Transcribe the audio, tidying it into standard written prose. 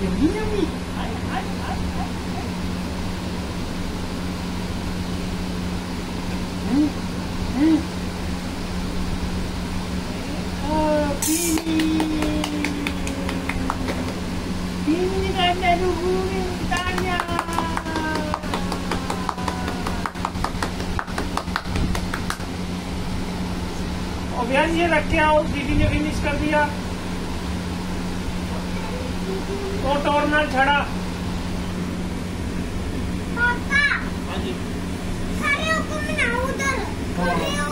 Yummy yummy. Ini kan ada hubungan tanya. अब यार ये रख के आओ, दीदी ने फिनिश कर दिया। तो टोरना छड़ा। पापा। हाँ जी। खड़े होकर ना उधर। खड़े